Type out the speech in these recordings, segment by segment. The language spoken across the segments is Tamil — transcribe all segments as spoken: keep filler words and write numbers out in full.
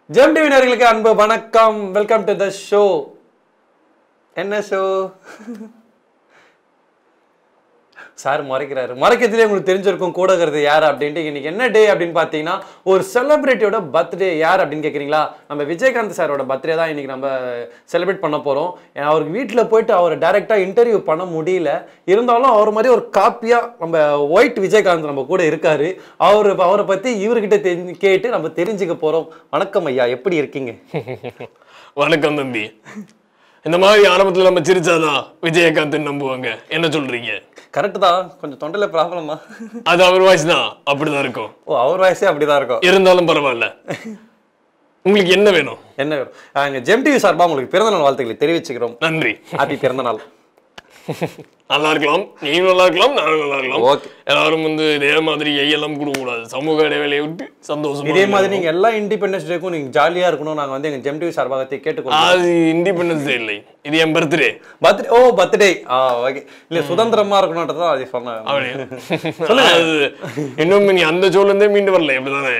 ஜெம் டிவி நேயர்களுக்கு அன்பு வணக்கம். Welcome to the show. என்ன ஷோ? சார் மறைக்கிறாரு. மறைக்கிறதுலேயே உங்களுக்கு தெரிஞ்சிருக்கும் கூட இருக்கிறது யார் அப்படின்ட்டு. இன்னைக்கு என்ன டே அப்படின்னு பார்த்தீங்கன்னா ஒரு செலிபிரிட்டியோட பர்த்டே. யார் அப்படின்னு கேட்குறீங்களா? நம்ம விஜயகாந்த் சாரோட பர்த்டே தான் இன்னைக்கு நம்ம செலிப்ரேட் பண்ண போகிறோம். அவருக்கு வீட்டில் போயிட்டு அவரை டைரெக்டாக இன்டர்வியூ பண்ண முடியல. இருந்தாலும் அவர் மாதிரி ஒரு காப்பியாக நம்ம ஒயிட் விஜயகாந்த் நம்ம கூட இருக்காரு. அவர் அவரை பற்றி இவர்கிட்ட தெரிஞ்சு கேட்டு நம்ம தெரிஞ்சுக்க போகிறோம். வணக்கம் ஐயா, எப்படி இருக்கீங்க? வணக்கம் தம்பி. இந்த மாதிரி ஆரம்பத்தில் நம்ம சிரிச்சாதான் விஜயகாந்த் நம்புவாங்க. என்ன சொல்றீங்க? கரெக்ட் தான். கொஞ்சம் தொண்டையில ப்ராப்ளமா? அது அவர் வாய்ஸ் தான், அப்படிதான் இருக்கும். ஓ, அவர் வாய்ஸே அப்படிதான் இருக்கும். இருந்தாலும் பரவாயில்ல. உங்களுக்கு என்ன வேணும்? என்ன வேணும்? எங்க ஜெம் டிவி சார்பா உங்களுக்கு பிறந்தநாள் வாழ்த்துக்களை தெரிவிச்சுக்கிறோம். நன்றி. ஹாப்பி பிறந்தநாள். நல்லா இருக்கலாம், நீங்க நல்லா இருக்கலாம், நானும் நல்லா இருக்கலாம். ஓகே. எல்லாரும் வந்து இதே மாதிரி எல்லாம் கொடுக்க கூடாது. சமூக இடைவெளியை விட்டு சந்தோஷம். இதே மாதிரி நீங்க எல்லா இண்டிபெண்டன்ஸ் டேக்கும் நீங்க ஜாலியா இருக்கணும். நாங்க வந்து எங்க ஜெம் டிவி சார்பாக கேட்டுக்கொள்றோம். அது இண்டிபெண்டன்ஸ் டே இல்லை, இது என் birthday. Birthday? Oh, birthday. Ah, okay. இல்ல சுதந்திரமா இருக்கணும்ன்றத அது சொன்னேன். சொல்லுங்க. இன்னும் நீ அந்த சோல்ல இருந்தே மீண்டு வரல, எப்படிதானே?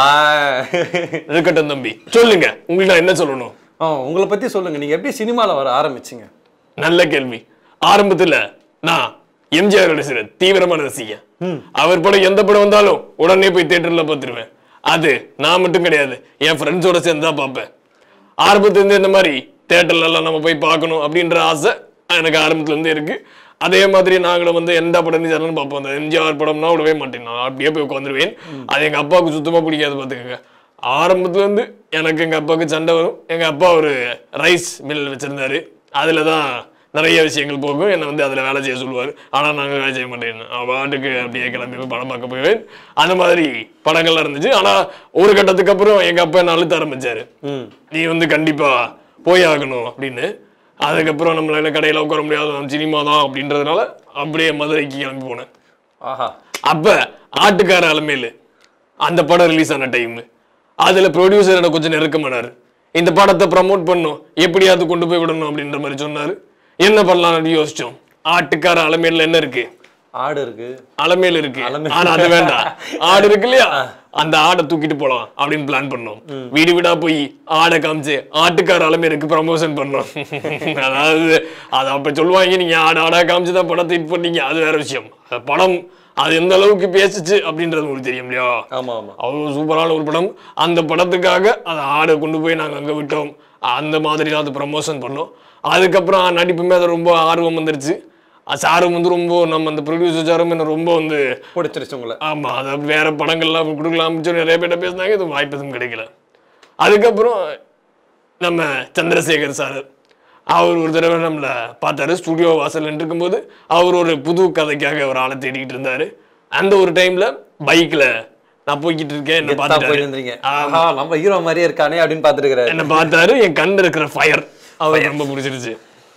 இருக்கட்டும் தம்பி, சொல்லுங்க. உங்களுக்கு நான் என்ன சொல்லணும்? உங்களை பத்தி சொல்லுங்க. நீங்க எப்படி சினிமால வர ஆரம்பிச்சீங்க? நல்ல கேள்வி. ஆரம்பத்துல நான் எம்ஜிஆர் ரசிகர், தீவிரமான ரசிகன். அவர் படம் எந்த படம் வந்தாலும் உடனே போய் தியேட்டர்ல பார்த்துருவேன். அது நான் மட்டும் கிடையாது, என் ஃப்ரெண்ட்ஸோட சேர்ந்து தான் பார்ப்பேன். ஆரம்பத்துல இருந்து இந்த மாதிரி தியேட்டர்ல எல்லாம் நம்ம போய் பார்க்கணும் அப்படின்ற ஆசை எனக்கு ஆரம்பத்துல இருந்து இருக்கு. அதே மாதிரி நாங்களும் வந்து எந்த படம் சேனலும் பார்ப்போம். அந்த எம்ஜிஆர் படம்னா விடவே மாட்டேன், நான் அப்படியே போய் உட்காந்துருவேன். அது எங்க அப்பாவுக்கு சுத்தமா பிடிக்காது பார்த்துக்கங்க. ஆரம்பத்துல இருந்து எனக்கு எங்க அப்பாவுக்கு சண்டை வரும். எங்க அப்பா ஒரு ரைஸ் மில் வச்சிருந்தாரு, அதுலதான் நிறைய விஷயங்கள் போகும். என்னை வந்து அதில் வேலை செய்ய சொல்லுவார். ஆனால் நாங்கள் வேலை செய்ய மாட்டேன், பாட்டுக்கு அப்படியே கிளம்பி போய் படம் பார்க்க போவேன். அந்த மாதிரி படங்கள்லாம் இருந்துச்சு. ஆனால் ஒரு கட்டத்துக்கு அப்புறம் எங்கள் அப்பா என்ன அழுத்த ஆரம்பிச்சாரு, நீ வந்து கண்டிப்பாக போய் ஆகணும் அப்படின்னு. அதுக்கப்புறம் நம்மளால கடையில் உட்கார முடியாது, சினிமா தான் அப்படின்றதுனால அப்படியே மதுரைக்கு கிளம்பி போனேன். ஆஹா. அப்போ ஆட்டுக்கார அலமேலு அந்த படம் ரிலீஸ் ஆன டைம், அதில் ப்ரொடியூசர் எனக்கு கொஞ்சம் நெருக்கமானார். இந்த படத்தை ப்ரமோட் பண்ணும், எப்படியாவது கொண்டு போய் விடணும் அப்படின்ற மாதிரி சொன்னார். என்ன பண்ணலாம் யோசிச்சோம். ஆட்டுக்கார அலமேல என்ன இருக்கு? ஆடு இருக்கு, அலமேல் இருக்கு. ஆனா அது வேண்டாம், ஆடு இருக்கு இல்லையா, அந்த ஆடை தூக்கிட்டு போலாம் அப்படின்னு பிளான் பண்ணோம். வீடு வீடா போய் ஆடை காமிச்சு ஆட்டுக்கார அலமேலுக்கு ப்ரமோஷன் பண்ணோம். அதாவது அது அப்ப சொல்லுவாங்க, நீங்க ஆடு ஆடா காமிச்சுதான் படத்தை ஹிட் பண்ணீங்க, அது வேற விஷயம். படம் அது எந்த அளவுக்கு பேசிச்சு அப்படின்றது உங்களுக்கு தெரியும் இல்லையா? ஆமா ஆமா. அவ்வளவு சூப்பரான ஒரு படம். அந்த படத்துக்காக அந்த ஆடை கொண்டு போய் நாங்க அங்க விட்டோம். அந்த மாதிரி அது ப்ரமோஷன் பண்ணோம். அதுக்கப்புறம் நடிப்புமே அது ரொம்ப ஆர்வம் வந்துருச்சு. சாரும் வந்து ரொம்ப நம்ம அந்த ப்ரொடியூசர் சாரும் என்ன ரொம்ப வந்து பிடிச்சிருச்சு உங்களை. ஆமா, அதை வேற படங்கள்லாம் கொடுக்கலாம் நிறைய பேர்ட்ட பேசினாங்க, இது வாய்ப்பு எதுவும் கிடைக்கல. அதுக்கப்புறம் நம்ம சந்திரசேகர் சார் அவர் ஒரு தடவை நம்மளை பார்த்தாரு ஸ்டுடியோ வாசல் இருக்கும்போது. அவர் ஒரு புது கதைக்காக ஒரு ஆளை தேடிக்கிட்டு இருந்தாரு. அந்த ஒரு டைம்ல பைக்ல நான் போய்கிட்டு இருக்கேன், என்ன பார்த்தாரு. நம்ம ஹீரோ மாதிரியே இருக்கானே அப்படின்னு பார்த்துருக்காரு. என்ன பார்த்தாரு, என் கண்ணு இருக்கிற ஃபயர் அவருக்கு ரொம்ப பிடிச்சிருச்சு.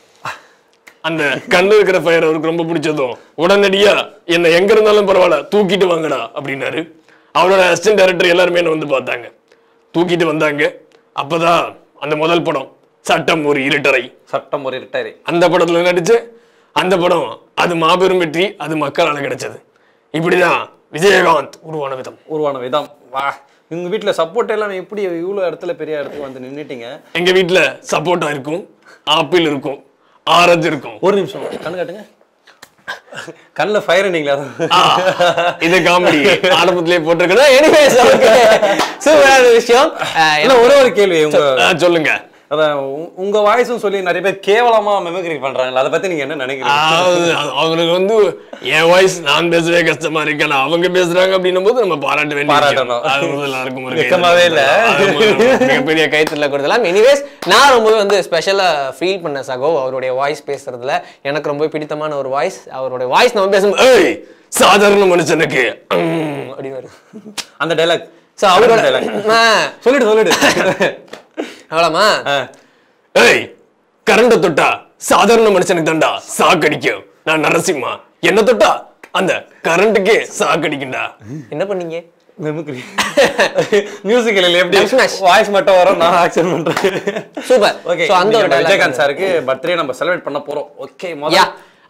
அந்த கண்ணு இருக்கிற ஃபயர் அவருக்கு ரொம்ப பிடிச்சதும் உடனடியா என்ன எங்க இருந்தாலும் பரவாயில்ல தூக்கிட்டு வாங்கடா அப்படின்னாரு. அவரோட அசிஸ்டன்ட் டைரக்டர் எல்லாருமே என்ன வந்து பார்த்தாங்க, தூக்கிட்டு வந்தாங்க. அப்பதான் அந்த முதல் படம் சட்டம் ஒரு இருட்டறை. சட்டம் ஒரு இருட்டறை அந்த படத்துல நடிச்சு அந்த படம் அது மாபெரும் வெற்றி, அது மக்களால கிடைச்சது. இப்படிதான் விஜயகாந்த் உருவான விதம். உருவான விதம் வா. உங்க வீட்டுல சப்போர்ட் எல்லாம் எப்படி இவ்வளவு இடத்துல பெரிய இடத்துக்கு வந்து நின்னுட்டீங்க? எங்க வீட்டுல சப்போர்ட்டா இருக்கும், ஆப்பிள் இருக்கும், ஆரஞ்சு இருக்கும். ஒரு நிமிஷம் கண்ணு காட்டுங்க. கண்ணுல ஃபயர் நீங்களா? இது காமெடி ஆரம்பத்திலே போட்டிருக்கேன். எனிவேஸ் சூப்பரான விஷயம். இல்ல ஒரே ஒரு கேள்வி, உங்க சொல்லுங்க. அதான் உங்க வாய்ஸும் சொல்லி நிறைய பேர் கேவலமா மெமிக்ரி பண்றாங்களா, அதை பத்தி நீங்க என்ன நினைக்கிறீங்க? அவங்களுக்கு வந்து என் வாய்ஸ் நான் பேசவே கஷ்டமா இருக்கேன், அவங்க பேசுறாங்க அப்படின்னும் போது நம்ம பாராட்ட வேண்டிய எல்லாருக்கும் மிகப்பெரிய கைத்தறல கொடுத்தலாம். எனிவேஸ் நான் ரொம்ப வந்து ஸ்பெஷலா ஃபீல் பண்ண சகோ அவருடைய வாய்ஸ் பேசுறதுல. எனக்கு ரொம்ப பிடித்தமான ஒரு வாய்ஸ் அவருடைய வாய்ஸ். நம்ம பேசும்போது சாதாரண மனுஷனுக்கு அப்படின்னு அந்த டைலாக் அவரோட சொல்லிடு சொல்லிடு அவ்வளோமா. ஏய், கரண்ட தொட்டா சாதாரண மனுஷனுக்கு தாண்டா சாக்கடிக்கும். நான் நரசிம்மா, என்ன தொட்டா அந்த கரண்ட்டுக்கே சாக்கடிக்கும்டா. என்ன பண்ணீங்க? மிமிக்ரி மியூசிக்கல் எப்படி வாய்ஸ் மட்டும் வரும், நான் ஆக்சன் பண்றேன். சூப்பர். ஓகே, அந்த ஒரு விஜயகாந்த் சாருக்கு பர்த்டே நம்ம செலிப்ரேட் பண்ண போறோம். ஓகே, முதல்ல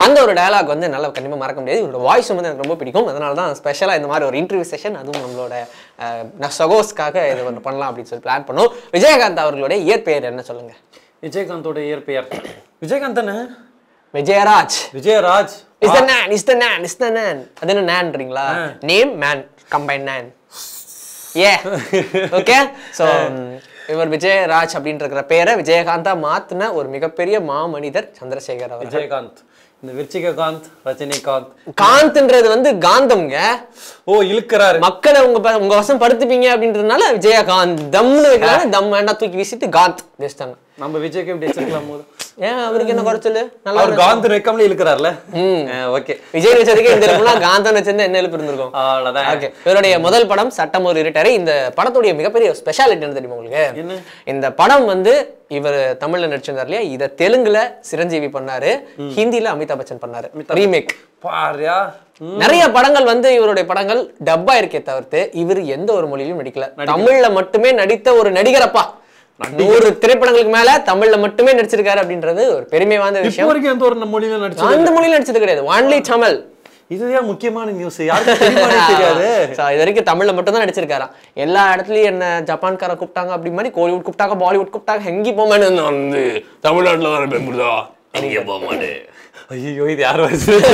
அந்த ஒரு டயலாக் வந்து நல்லா கண்டிப்பா மறக்க முடியாது. இவரோட வாய்ஸ் வந்து எனக்கு ரொம்ப பிடிக்கும். அதனால தான் ஸ்பெஷலா இந்த மாதிரி ஒரு இன்டர்வியூ செஷன் அதுவும் நம்மளோட சகோஸ்க்காக இது ஒன்று பண்ணலாம் அப்படின்னு சொல்லி பிளான் பண்ணோம். விஜயகாந்த் அவர்களுடைய இயற்பெயர் என்ன சொல்லுங்க? விஜயகாந்தோட இயற்பெயர் விஜயகாந்த் தானே? Vijayaraj. Vijayaraj is the man is the man is the man. அது என்ன மேன்றீங்களா? Name man combine man. ஏ ஓகே. ஸோ இவர் விஜயராஜ் அப்படின்ற பேரை விஜயகாந்தா மாத்தின ஒரு மிகப்பெரிய மாமனிதர் சந்திரசேகர் அவர். விஜயகாந்த் இந்த விருச்சிககாந்த் ரஜினிகாந்த் காந்த்ன்றது வந்து காந்தம்ங்க. ஓ இழுக்கிறாரு மக்களை உங்க உங்க வசம் படுத்துப்பீங்க அப்படின்றதுனால விஜயகாந்த் தம்னு வைக்கிறாங்க. தம் வேண்டாம் தூக்கி வீசிட்டு காந்த் தேஷ்டாங்க. நம்ம விஜய்க்கு எப்படி வச்சிருக்கலாம் போது ஏன் அவருக்கு என்ன குறைச்சல்? நல்லா அவர் காந்த் வைக்காமலே இழுக்கிறார்ல. ஓகே விஜய் வச்சதுக்கே இந்த எழுப்புனா காந்தன் வச்சிருந்தா என்ன எழுப்பு இருந்திருக்கும். அவ்வளவுதான். ஓகே இவருடைய முதல் படம் சட்டம் ஒரு இருட்டரை. இந்த படத்துடைய மிகப்பெரிய ஸ்பெஷாலிட்டி என்ன தெரியுமா உங்களுக்கு? இந்த படம் வந்து இவர் தமிழ்ல நடிச்சிருந்தார் இல்லையா, இதை தெலுங்குல சிரஞ்சீவி பண்ணாரு, ஹிந்தில அமிதாப் பச்சன் பண்ணாரு ரீமேக். பாரியா நிறைய படங்கள் வந்து இவருடைய படங்கள் டப்பா இருக்கே தவிர்த்து இவர் எந்த ஒரு மொழியிலும் நடிக்கல. தமிழ்ல மட்டுமே நடித்த ஒரு நடிகரப்பா. நூறு திரைப்படங்களுக்கு மேல தமிழ்ல மட்டுமே நடிச்சிருக்காரு அப்படின்றது ஒரு பெருமை வாய்ந்த விஷயம். எந்த ஒரு மொழியில நடிச்சு அந்த மொழியில நடிச்சது கிடையாது, ஒன்லி தமிழ். இதுதான் முக்கியமான நியூஸ், யாருக்கும் தெரியாது. இது வரைக்கும் தமிழ்ல மட்டும் தான் நடிச்சிருக்காராம். எல்லா இடத்துலயும் என்ன ஜப்பான்கார கூப்பிட்டாங்க, அப்படி மாதிரி கோலிவுட் கூப்பிட்டாங்க, பாலிவுட் கூப்பிட்டாங்க, எங்கி போமான்னு வந்து தமிழ்நாட்டுல தான் பெருமுதா எங்க போக மாட்டேன். ஐயோ இது யார்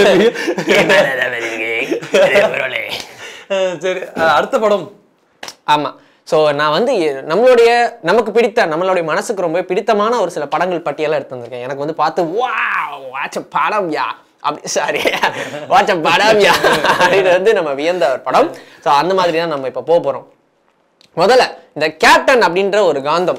சரி அடுத்த படம். ஆமா ஸோ நான் வந்து நம்மளுடைய நமக்கு பிடித்த நம்மளுடைய மனசுக்கு ரொம்ப பிடித்தமான ஒரு சில படங்கள் பட்டியலாக எடுத்து வந்திருக்கேன். எனக்கு வந்து பார்த்து வா வாட்ச படம் யா அப்படி சாரி வாட்ச படம் யா அப்படின்னு வந்து நம்ம வியந்த ஒரு படம். ஸோ அந்த மாதிரி தான் நம்ம இப்போ போக போகிறோம். முதல்ல இந்த கேப்டன் அப்படின்ற ஒரு காந்தம்.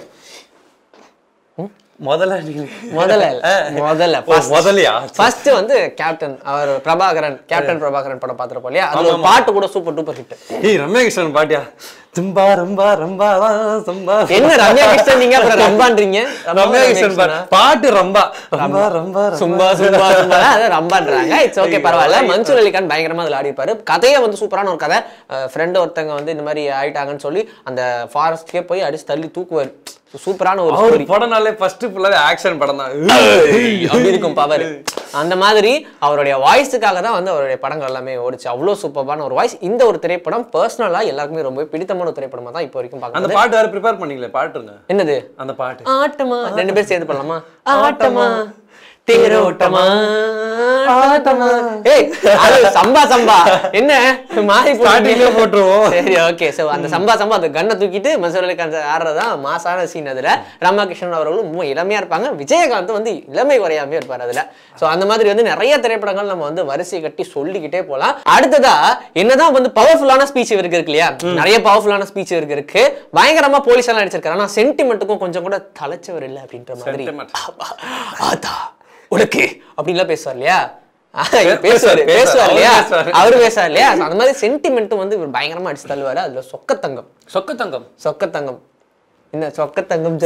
முதல்ல முதல்ல முதல்ல முதல்லையா ஃபர்ஸ்ட் வந்து கேப்டன் அவர் பிரபாகரன் கேப்டன் பிரபாகரன் படம் பார்த்துருப்போம் இல்லையா, அது ஒரு பாட்டு கூட சூப்பர் டூப்பர் ஹிட். ஏய் ரம்யா கிருஷ்ணன் பாட்டியா தும்பா ரம்பா ரம்பா சம்பா. என்ன ரம்யா கிருஷ்ணன் நீங்க அப்புறம் ரம்பான்றீங்க? ரம்யா கிருஷ்ணன் பாட்டு ரம்பா ரம்பா ரம்பா சும்பா சும்பா சும்பா அத ரம்பான்றாங்க. இட்ஸ் ஓகே பரவாயில்ல. மன்சூர் அலிகான் பயங்கரமா அதுல ஆடி இருப்பாரு. கதையே வந்து சூப்பரான ஒரு கதை. ஃப்ரெண்ட் ஒருத்தங்க வந்து இந்த மாதிரி ஆயிட்டாங்கன்னு சொல்லி அந்த ஃபாரஸ்ட்கே போய் அடிச்சு தள்ளி தூக்குவாரு. சூப்பரான ஒரு ஸ்டோரி. படம்னாலே ஃபர்ஸ்ட் ஃபுல்லாவே ஆக்ஷன் படம் தான் அப்படி இருக்கும் பவர். அந்த மாதிரி அவருடைய வாய்ஸுக்காக தான் வந்து அவருடைய படங்கள் எல்லாமே ஓடிச்சு. அவ்வளோ சூப்பரான ஒரு வாய்ஸ். இந்த ஒரு திரைப்படம் பர்சனலா எல்லாருக்குமே ரொம்ப பிடித்தமான ஒரு திரைப்படமா தான் இப்போ வரைக்கும் பார்க்கலாம். அந்த பாட்டு வேற ப்ரிப்பேர் பண்ணீங்களே, பாட்டுங்க என்னது அந்த பாட்டு? ஆட்டமா ரெண்டு பேரும் சேர்ந்து பண்ணலாமா? ஆட்டமா தேரோட்டமா ஆட்டமா. ஏய் அது சம்பா சம்பா என்ன மாறி போட்டுருவோம். சரி ஓகே. சோ அந்த சம்பா சம்பா அந்த கண்ணை தூக்கிட்டு மன்சூர் அலிகான் ஆடுறதா மாசான சீன். அதுல ராமகிருஷ்ணன் அவர்களும் ரொம்ப இளமையா இருப்பாங்க. விஜயகாந்த் வந்து இளமை குறையாமே இருப்பார் அதுல. சோ அந்த மாதிரி வந்து நிறைய திரைப்படங்கள் நம்ம வந்து வரிசை கட்டி சொல்லிக்கிட்டே போலாம். அடுத்ததா என்னதான் வந்து பவர்ஃபுல்லான ஸ்பீச் இவருக்கு இருக்கு இல்லையா, நிறைய பவர்ஃபுல்லான ஸ்பீச் இவருக்கு இருக்கு. பயங்கரமா போலீஸ் எல்லாம் நடிச்சிருக்காரு. ஆனா சென்டிமெண்ட்டுக்கும் கொஞ்சம் கூட தலைச்சவர் இல்லை அப்படின்ற மாதிரி. ஆதா உனக்கு அப்படின்லாம் பேசுவார் இல்லையா, பேசுவாரு பேசுவார் இல்லையா அவரு பேசுவார் இல்லையா. அந்த மாதிரி சென்டிமெண்ட்டும் வந்து இவர் பயங்கரமா அடிச்சு தள்ளுவாரு. அதுல சொக்கத்தங்கம் சொக்கத்தங்கம் சொக்கத்தங்கம் என்ன சொக்கத்தங்கம்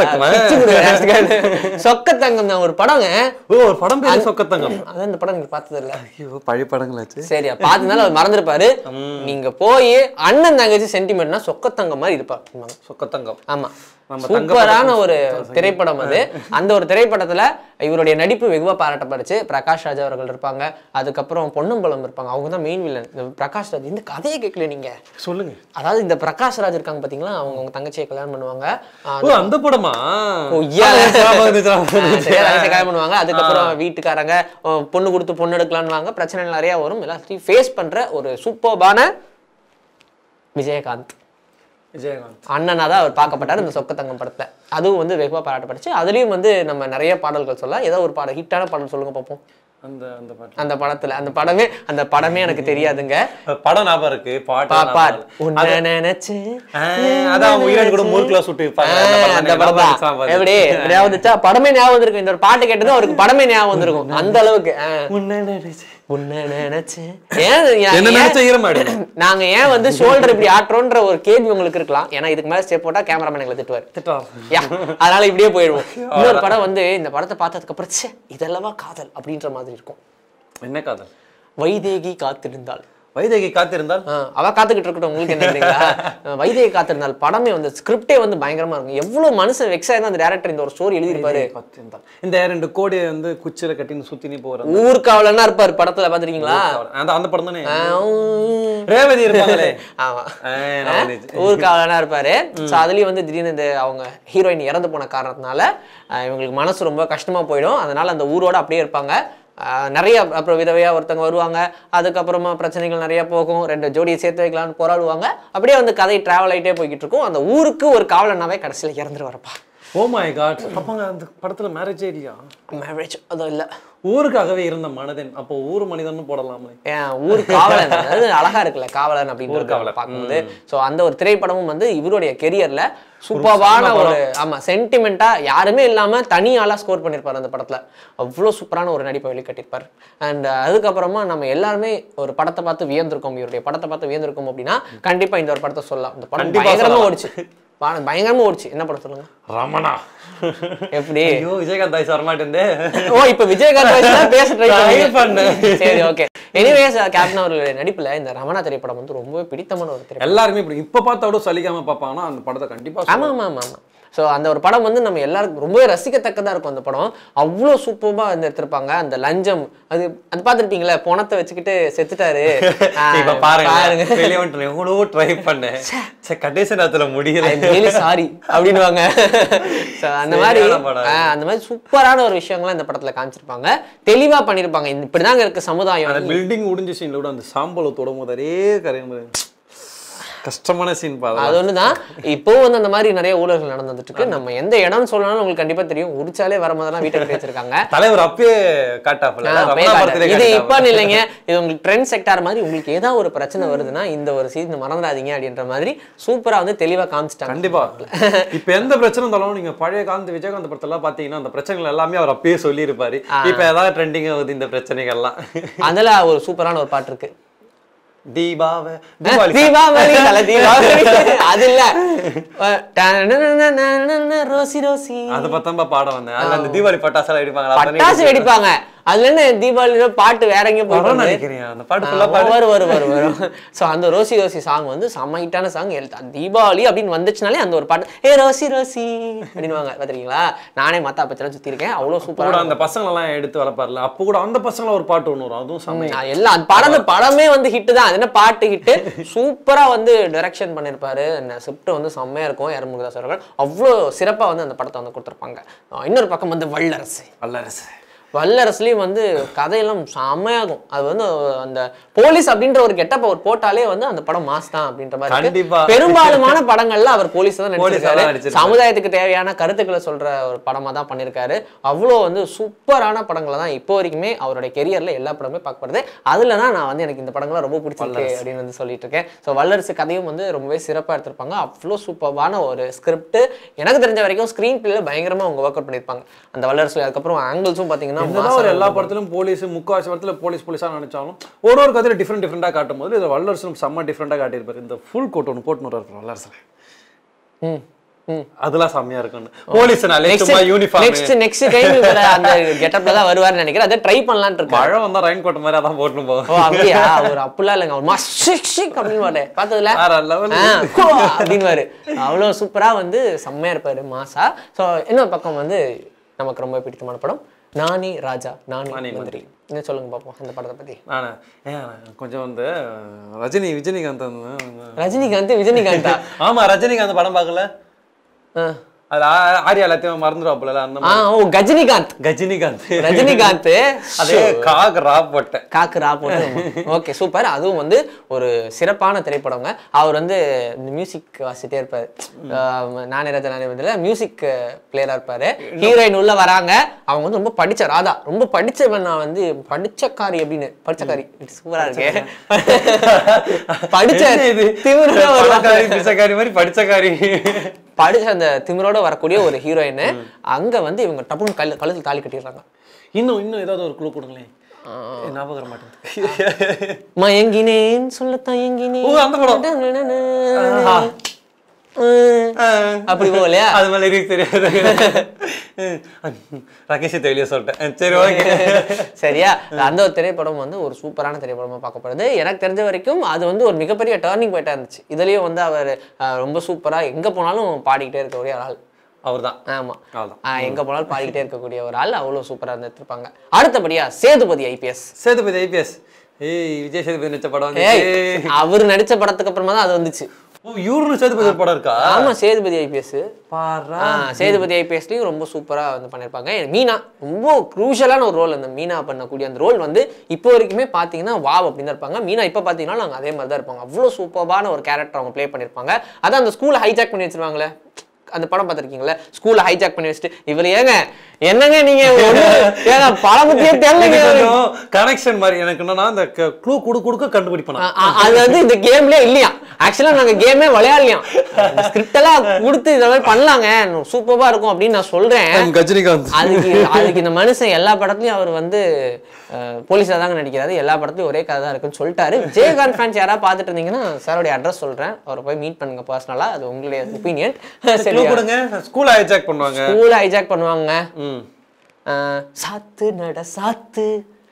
சொக்கத்தங்கம் தான் ஒரு படங்க. ஓ ஒரு படம் பேரு சொக்கத்தங்கம். அதான் இந்த படம் நீங்க பார்த்தது இல்ல? ஐயோ பழைய படங்களாச்சு. சரி பார்த்ததுனால அவர் மறந்துருப்பாரு. நீங்க போய் அண்ணன் தங்கச்சி சென்டிமெண்ட்னா சொக்கத்தங்கம் மாதிரி இருப்பாங்க. சொக்கத்தங்கம் ஆமா சூப்பரான ஒரு திரைப்படம் அது. அந்த ஒரு திரைப்படத்துல இவருடைய நடிப்பு வெகுவா பாராட்டப்படுச்சு. பிரகாஷ் ராஜ் அவர்கள் இருப்பாங்க, அதுக்கப்புறம் பொன்னம்பலம் இருப்பாங்க. அவங்க தான் மெயின் வில்லன். பிரகாஷ் ராஜ் இந்த கதையை கேட்கல நீங்க சொல்லுங்க. அதாவது இந்த பிரகாஷ் ராஜ் இருக்காங்க பாத்தீங்களா, அவங்க அவங்க தங்கச்சியை கல்யாணம் பண்ணுவாங்க. அந்த படமா கல்யாணம் பண்ணுவாங்க. அதுக்கப்புறம் வீட்டுக்காரங்க பொண்ணு கொடுத்து பொண்ணு எடுக்கலான்னு பிரச்சனை நிறைய வரும். எல்லாத்தையும் ஃபேஸ் பண்ற ஒரு சூப்பர்பான விஜயகாந்த் விஜயகாந்த் அண்ணனா தான் அவர் பார்க்கப்பட்டார் இந்த சொக்கத்தங்கம் படத்துல. அதுவும் வந்து வெகுவா பாராட்டப்பட்டுச்சு. அதுலயும் வந்து நம்ம நிறைய பாடல்கள் சொல்லலாம். ஏதோ ஒரு பாடல் ஹிட்டான பாடல் சொல்லுங்க பார்ப்போம். அந்த அந்த பாட்டு அந்த படத்துல அந்த படமே அந்த படமே எனக்கு தெரியாதுங்க. படம் ஞாபகம் இருக்கு. பாப்பார் உன்னை நினைச்சு அதான் உயிரை கூட மூர்க்கலா சுட்டு அந்த படம் தான். எப்படி ஞாபகம் படமே ஞாபகம் இருக்கு. இந்த ஒரு பாட்டு கேட்டது அவருக்கு படமே ஞாபகம் வந்திருக்கும் அந்த அளவுக்கு. உன்னை நினைச்சு உன்னை நினைச்சு நாங்க ஏன் வந்து ஷோல்டர் இப்படி ஆட்டுறோன்ற ஒரு கேள்வி உங்களுக்கு இருக்கலாம். ஏன்னா இதுக்கு மேல ஸ்டெப் போட்டா கேமராமேன் எங்களை திட்டுவார். அதனால இப்படியே போயிடுவோம். இன்னொரு படம் வந்து இந்த படத்தை பார்த்ததுக்கு அப்புறம் இதெல்லாம் காதல் அப்படின்ற மாதிரி இருக்கும். என்ன காதல்? வைதேகி காத்திருந்தாள். வைதேகி காத்திருந்தால் அவ காத்துக்கிட்டு இருக்கட்டும், உங்களுக்கு என்ன தெரியுங்களா? வைதேகி காத்திருந்தால் படமே வந்து ஸ்கிரிப்டே வந்து பயங்கரமா இருக்கும். எவ்வளவு மனுஷன் வெக்ஸ் ஆயிருந்தா அந்த டேரக்டர் இந்த ஒரு ஸ்டோரி எழுதிருப்பாரு. இந்த ரெண்டு கோடி வந்து குச்சில கட்டின்னு சுத்தினே போற ஊர்காவலன்னா இருப்பாரு படத்துல, பாத்திருக்கீங்களா? அந்த அந்த படம் தானே ரேவதி இருப்பாங்களே. ஆமா, ஊர்காவலனா இருப்பாரு. சோ அதுலயும் வந்து திடீர்னு இந்த அவங்க ஹீரோயின் இறந்து போன காரணத்தினால இவங்களுக்கு மனசு ரொம்ப கஷ்டமா போயிடும். அதனால அந்த ஊரோட அப்படியே இருப்பாங்க. நிறைய அப்புறம் விதவையா ஒருத்தவங்க வருவாங்க. அதுக்கப்புறமா பிரச்சனைகள் நிறைய போகும். ரெண்டு ஜோடியை சேர்த்து வைக்கலாம்னு போராடுவாங்க. அப்படியே வந்து கதை டிராவல் ஆகிட்டே போய்கிட்டு இருக்கும். அந்த ஊருக்கு ஒரு காவலனாவே கடைசியில் இறந்துட்டு வரப்பா. Oh my God. அப்பங்க அந்த படத்துல மேரேஜே இல்லையா? மேரேஜ் அதுவும் இல்லை, ஊருக்காகவே இருந்த மனதன். அப்போ ஊர் மனிதன் போடலாமே. ஏன் ஊர் காவலன், அதாவது அழகா இருக்குல்ல காவலன் அப்படின்னு பார்க்கும்போது. ஸோ அந்த ஒரு திரைப்படமும் வந்து இவருடைய கெரியர்ல சூப்பரான ஒரு ஆமா சென்டிமெண்டா யாருமே இல்லாம தனி ஆளா ஸ்கோர் பண்ணிருப்பாரு அந்த படத்துல. அவ்வளோ சூப்பரான ஒரு நடிப்பை வெளிக்கட்டிருப்பாரு. அண்ட் அதுக்கப்புறமா நம்ம எல்லாருமே ஒரு படத்தை பார்த்து வியந்திருக்கோம், இவருடைய படத்தை பார்த்து வியந்திருக்கோம் அப்படின்னா கண்டிப்பா இந்த ஒரு படத்தை சொல்லலாம். இந்த படம் பயங்கரமா ஓடிச்சு, பயங்கரமா ஓடிச்சு. என்ன படம் சொல்லுங்க? ரமணா. எப்படி? ஐயோ விஜயகாந்த் வாய்ஸ் வர மாட்டேங்குது. ஓ இப்போ விஜயகாந்த் வாய்ஸ் பேச ட்ரை பண்ணு. சரி ஓகே. எனிவேஸ் கேப்டன் அவர்களுடைய நடிப்புல இந்த ரமணா திரைப்படம் வந்து ரொம்பவே பிடித்தமான ஒரு திரைப்படம். எல்லாருமே இப்ப பார்த்தா கூட சலிக்காம பார்ப்பாங்கன்னா அந்த படத்தை கண்டிப்பா. ஆமா ஆமா ஆமா ஆமா. ஸோ அந்த ஒரு படம் வந்து நம்ம எல்லாருக்கும் ரொம்பவே ரசிக்கத்தக்கதாக இருக்கும். அந்த படம் அவ்வளோ சூப்பராக வந்து எடுத்திருப்பாங்க. அந்த லஞ்சம் அது அது பார்த்துருப்பீங்களா, பணத்தை வச்சுக்கிட்டு செத்துட்டாரு. பாருங்க எவ்வளோ ட்ரை பண்ணேன், கடைசி நேரத்தில் முடியல, சாரி அப்படின்வாங்க. ஸோ அந்த மாதிரி அந்த மாதிரி சூப்பரான ஒரு விஷயங்கள்லாம் இந்த படத்தில் காமிச்சிருப்பாங்க, தெளிவாக பண்ணியிருப்பாங்க. இப்படிதாங்க இருக்கு சமுதாயம். பில்டிங் முடிஞ்ச சீன்ல கூட அந்த சாம்பலை தொடும் போது அதே கரையும் கஷ்டமான சீன் பா. அது ஒண்ணுதான். இப்போ வந்து அந்த மாதிரி நிறைய ஊழல்கள் நடந்துட்டு இருக்கு. நம்ம எந்த இடம்னு சொல்லணும்னு உங்களுக்கு கண்டிப்பா தெரியும். உரிச்சாலே வர மாதிரிலாம் வீட்டை கட்டி வச்சிருக்காங்க. தலைவர் அப்பயே காட்டாப்ல. இது இப்ப இல்லைங்க, இது உங்களுக்கு ட்ரெண்ட் செக்டார் மாதிரி. உங்களுக்கு ஏதாவது ஒரு பிரச்சனை வருதுன்னா இந்த ஒரு சீன் மறந்துடாதீங்க அப்படின்ற மாதிரி சூப்பரா வந்து தெளிவா காமிச்சிட்டாங்க. கண்டிப்பா. இப்ப எந்த பிரச்சனை இருந்தாலும் நீங்க பழைய காலத்து விஜயகாந்த் படத்தெல்லாம் பாத்தீங்கன்னா அந்த பிரச்சனைகள் எல்லாமே அவர் அப்பயே சொல்லி இருப்பாரு. இப்ப ஏதாவது ட்ரெண்டிங் ஆகுது இந்த பிரச்சனைகள்லாம். அதுல ஒரு சூப்பரான ஒரு பாட்டு இருக்கு, தீபாவளி தீபாவளி தல தீபாவளி. அது இல்ல ரோசி ரோசி, அத பத்தம்ப பாட வந்தேன். அதுல அந்த தீபாவளி பட்டாசு வெடிப்பாங்க, பட்டாசு வெடிப்பாங்க. அதுல என்ன தீபாவளி பாட்டு வேற எங்கேயும் போயிட்டு நினைக்கிறேன். அந்த பாட்டு ஃபுல்லா வரும் வரும் வரும் வரும். ஸோ அந்த ரோசி ரோசி சாங் வந்து செம்ம ஹிட்டான சாங். தீபாவளி அப்படின்னு வந்துச்சுனாலே அந்த ஒரு பாட்டு ஏ ரோசி ரோசி அப்படின்வாங்க. பாத்துறீங்களா, நானே மத்தா பச்செல்லாம் சுத்தி இருக்கேன். அவ்வளவு சூப்பரா அந்த பசங்க எல்லாம் எடுத்து வளர்ப்பாருல, அப்போ கூட அந்த பசங்கள ஒரு பாட்டு ஒண்ணு வரும், அதுவும் செம்ம. எல்லாம் படம் படமே வந்து ஹிட் தான். அது என்ன பாட்டு ஹிட், சூப்பரா வந்து டைரக்ஷன் பண்ணிருப்பாரு. ஸ்கிரிப்ட் வந்து செம்மையா இருக்கும். ஏர்முகதாஸ் அவர்கள் அவ்வளோ சிறப்பா வந்து அந்த படத்தை வந்து கொடுத்துருப்பாங்க. இன்னொரு பக்கம் வந்து வல்லரசு. வல்லரசு வல்லரசுலயும் வந்து கதையெல்லாம் செம்மையாகும். அது வந்து அந்த போலீஸ் அப்படின்ற ஒரு கெட்டப் அவர் போட்டாலே வந்து அந்த படம் மாஸ் தான் அப்படின்ற மாதிரி. பெரும்பாலுமான படங்கள்ல அவர் போலீஸ் தான் நடிச்சிருக்காரு. சமுதாயத்துக்கு தேவையான கருத்துக்களை சொல்ற ஒரு படமா தான் பண்ணிருக்காரு. அவ்வளோ வந்து சூப்பரான படங்களை தான் இப்போ வரைக்குமே அவருடைய கெரியர்ல எல்லா படமே பார்க்கப்படுது. அதுல தான் நான் வந்து எனக்கு இந்த படங்கள்லாம் ரொம்ப பிடிச்சிருக்கு அப்படின்னு வந்து சொல்லிட்டு இருக்கேன். ஸோ வல்லரசு கதையும் வந்து ரொம்பவே சிறப்பா எடுத்திருப்பாங்க. அவ்வளோ சூப்பரான ஒரு ஸ்கிரிப்ட். எனக்கு தெரிஞ்ச வரைக்கும் ஸ்கிரீன் பிளேல பயங்கரமா அவங்க ஒர்க் அவுட் பண்ணிருப்பாங்க அந்த வல்லரசு. அதுக்கப்புறம் ஆங்கிள்ஸும் பாத்தீங்கன்னா ஒரு எல்லா படத்திலும் போலீஸ் முக்காவாசி படத்துல போலீஸ் போலீஸா நினைச்சாலும் ஒரு ஒரு கதையில டிஃப்ரெண்ட் டிஃப்ரெண்டா காட்டும் போது இது வல்லரசும் செம்ம டிஃப்ரெண்டா காட்டியிருப்பாரு. இந்த ஃபுல் கோட் ஒன்று போட்டுன்னு வர்றாரு வல்லரசுல. ம் அதெல்லாம் செம்மையா இருக்கும். போலீஸ்னாலே சும்மா யூனிஃபார்ம். நெக்ஸ்ட் நெக்ஸ்ட் டைம் அந்த கெட்டப்ல தான் வருவார்னு நினைக்கிறேன். அத ட்ரை பண்ணலாம்னு இருக்கேன். மழை வந்தா ரெயின் கோட் மாதிரி அதான் போட்டுன்னு போவோம். ஓ அப்படியே ஒரு அப்புலாம் இல்லங்க, ஒரு மாஸ் ஷிக் ஷிக் அப்படினு வரே பார்த்ததுல அப்படினு வர. அவ்வளவு சூப்பரா வந்து செம்மையா இருப்பாரு மாசா. சோ இன்னொரு பக்கம் வந்து நமக்கு ரொம்ப பிடித்தமான படம் நானி ராஜா நானி மந்திரி. என்ன சொல்லுங்க பாப்போம் அந்த படத்தை பத்தி. நானே கொஞ்சம் வந்து ரஜினி விஜயகாந்த் ரஜினிகாந்த் விஜயகாந்தா ஆமா ரஜினிகாந்த் படம் பார்க்கல. அது ஆரியா எல்லாத்தையும் மறந்துடுவாப்புல. அந்த ஓ கஜினிகாந்த் கஜினிகாந்த் ரஜினிகாந்த் அதே காக் ரா போட்ட காக்கு ரா போட்ட. Okay super. அதுவும் வந்து ஒரு சிறப்பான திரைப்படங்க. அவர் வந்து மியூசிக் வாசிட்டே இருப்பாரு. நானே ராஜா நானே மந்திரில மியூசிக் பிளேயரா இருப்பாரு. ஹீரோயின் உள்ள வராங்க. அவங்க வந்து ரொம்ப படிச்ச ராதா, ரொம்ப படிச்சவன். நான் வந்து படிச்சக்காரி அப்படின்னு படிச்சக்காரி சூப்பரா இருக்கு. படிச்ச பிச்சைக்காரி மாதிரி படிச்சக்காரி படிச்ச அந்த திமிரோட வரக்கூடிய ஒரு ஹீரோயின். அங்க வந்து இவங்க டப்புன்னு கழு கழுத்துல தாலி கட்டிடுறாங்க. இன்னும் இன்னும் ஏதாவது ஒரு க்ளூ கொடுங்களேன். ஞாபகம் வர மாட்டேங்குது. மயங்கினேன் சொல்லத்தான் எங்கினேன். அந்த படம் அப்படி போகலையா? அது மாதிரி லிரிக்ஸ் தெரியாது. ராகேஷ் தெளிவா சொல்லிட்டேன். சரி ஓகே. சரியா? அந்த ஒரு திரைப்படம் வந்து ஒரு சூப்பரான திரைப்படமா பார்க்கப்படுது. எனக்கு தெரிஞ்ச வரைக்கும் அது வந்து ஒரு மிகப்பெரிய டர்னிங் பாயிண்டா இருந்துச்சு. இதுலயும் வந்து அவர் ரொம்ப சூப்பரா எங்க போனாலும் பாடிக்கிட்டே இருக்கக்கூடிய ஒரு ஆள் அவர்தான். ஆமா, எங்க போனாலும் பாடிக்கிட்டே இருக்கக்கூடிய ஒரு ஆள். அவ்வளவு சூப்பரா இருந்திருப்பாங்க. அடுத்தபடியா சேதுபதி ஐபிஎஸ். சேதுபதி ஐபிஎஸ் ஏய் விஜய் சேதுபதி நடிச்ச படம். அவர் நடிச்ச படத்துக்கு அப்புறமா தான் அது வந்துச்சு. இவரு சேதுபதி படம் இருக்கா? ஆமா, சேதுபதி ஐபிஎஸ். பாரா, சேதுபதி ஐபிஎஸ்லயும் ரொம்ப சூப்பரா வந்து பண்ணிருப்பாங்க. மீனா ரொம்ப குரூஷியலான ஒரு ரோல். அந்த மீனா பண்ணக்கூடிய அந்த ரோல் வந்து இப்போ வரைக்குமே பாத்தீங்கன்னா வாவ் அப்படின்னு தான் இருப்பாங்க. மீனா இப்ப பாத்தீங்கன்னா நாங்க அதே மாதிரி தான் இருப்பாங்க. அவ்வளவு சூப்பரான ஒரு கேரக்டர் அவங்க பிளே பண்ணிருப்பாங்க. அதான் அந்த ஸ்கூலை ஹைஜாக் பண்ணி வச்சிருவாங்களே, அந்த படம் பார்த்திருக்கீங்களா? ஸ்கூல்ல ஹைஜாக் பண்ணி வச்சுட்டு இவர் ஏங்க என்னங்க நீங்க ஏங்க படம் பத்தியே தெரியல கனெக்ஷன் மாதிரி. எனக்கு என்னன்னா அந்த க்ளூ குடு குடுக்க கண்டுபிடிப்பேன். அது வந்து இந்த கேம்லயே இல்லையா? ஆக்சுவலா நாங்க கேமே விளையாடலையாம். ஸ்கிரிப்ட் எல்லாம் கொடுத்து இத மாதிரி பண்ணலாங்க, சூப்பரா இருக்கும் அப்படின்னு நான் சொல்றேன். ரஜினிகாந்த் அதுக்கு அதுக்கு இந்த மனுஷன் எல்லா படத்துலயும் அவர் வந்து போலீஸா தாங்க நடிக்கிறாரு. எல்லா படத்துலயும் ஒரே கதை தான் இருக்குன்னு சொல்லிட்டாரு. விஜயகாந்த் ஃபேன்ஸ் யாராவது பார்த்துட்டு இருந்தீங்கன்னா சாரோடைய அட்ரஸ் சொல்றேன், அவரை போய் மீட் பண்ணுங்க பர்சனலா. அது உங்களுடைய ஒப்பீனியன். ஸ்கூல் ஹைஜாக் பண்ணுவாங்க. ஸ்கூல் ஹைஜாக் பண்ணுவாங்க. சாத்து நட சாத்து